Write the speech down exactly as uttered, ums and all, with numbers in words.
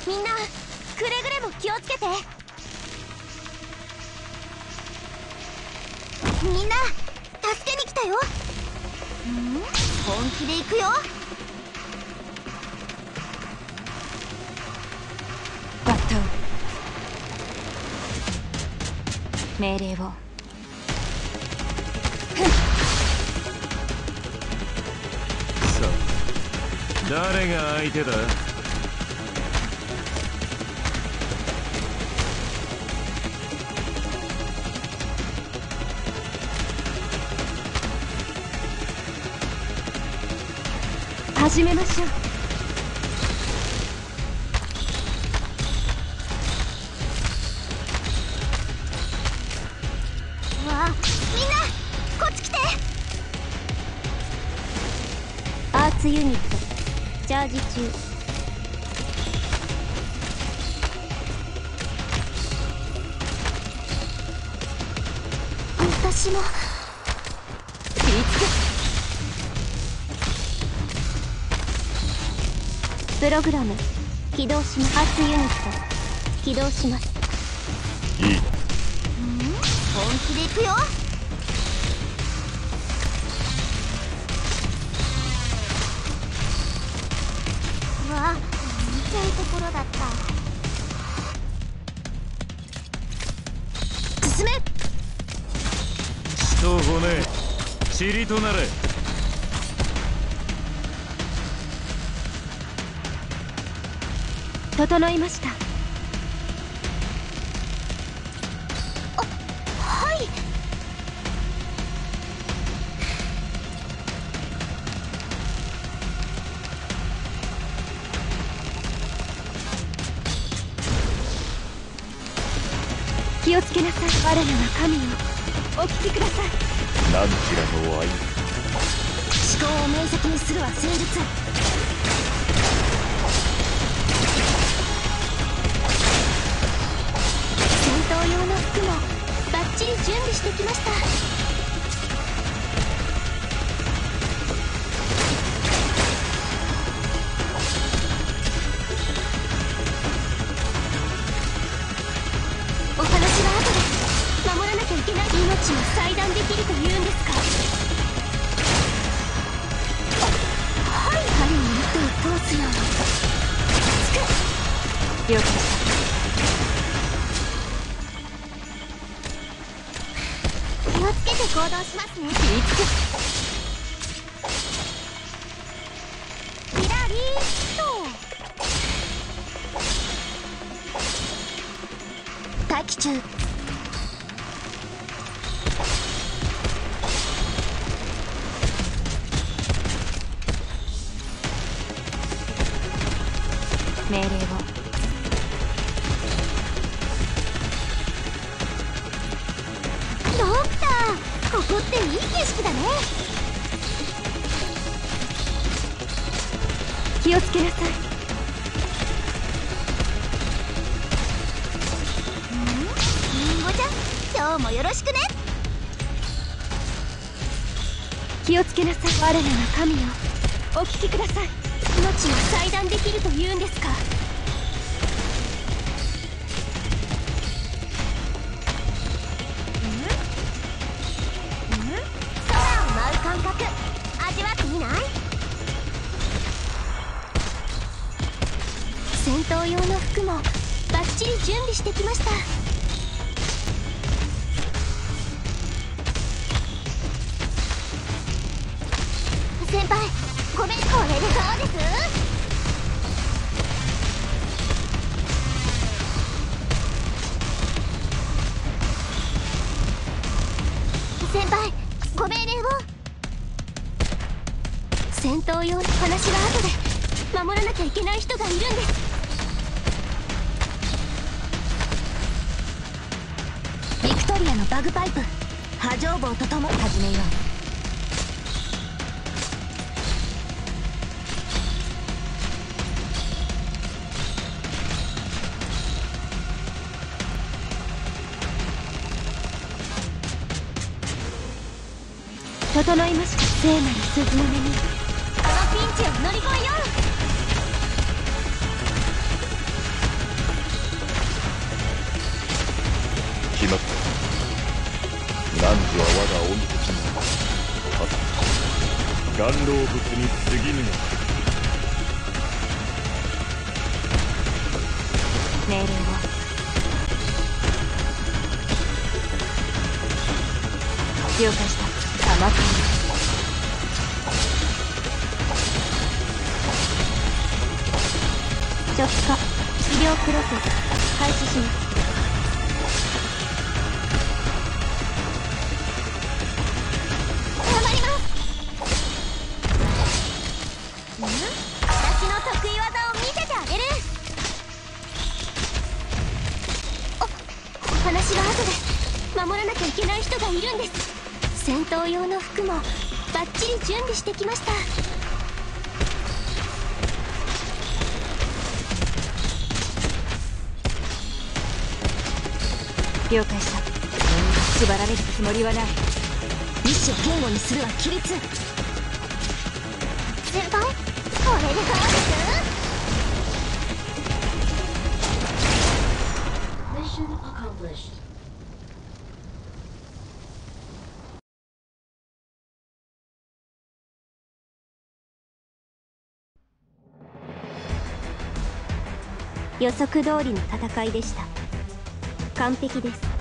みんなくれぐれも気をつけて。みんな助けに来たよ。ん？本気で行くよ。 バット命令を。 さあ誰が相手だ。 始めましょう。 うわあ、みんなこっち来て。 アーツユニットチャージ中。 私も切りつけ。プログラム起動します。アーツユニット起動します。 いい。 本気で行くよ。うわ、見たいところだった。進め。 血と骨塵となれ。 整いました。 あ、はい。 気をつけなさい。我らが神よ、お聞きください。 何ちらの愛。 思考を明晰にするは成立。戦闘用の服もバッチリ準備してきました。お話は後で。守らなきゃいけない命を裁断できるというんですか。はい、針に糸を通すように。つく。 了解した。 気をつけて行動しますね。 切りつけ。キラリーッと。待機中。 命令を。 ドクター、ここっていい景色だね。 気をつけなさい。 リンゴちゃん、今日もよろしくね。 気をつけなさい。我らが神よ、お聞きください。 命を裁断できるというんですか。空を舞う感覚味わってみない？戦闘用の服もバッチリ準備してきました。先輩、ごめん。これでどうです？先輩、ご命令を。戦闘用の話は後で。守らなきゃいけない人がいるんです。ビクトリアのバグパイプ波状棒ととも始めよう。 整いました。聖なる鈴の音に。 あのピンチを乗り越えよう。 元老物に過ぎぬが命令を。了解した。鎌倉初期化医療プロセス開始します。 頑張ります。私の得意技を見せてあげる。おお話は後で。守らなきゃいけない人がいるんです。戦闘用の服もバッチリ準備してきました。 了解した。縛られるつもりはない。 意志を言語にするは規律。先輩、これでどうです？Mission accomplished. 予測通りの戦いでした。完璧です。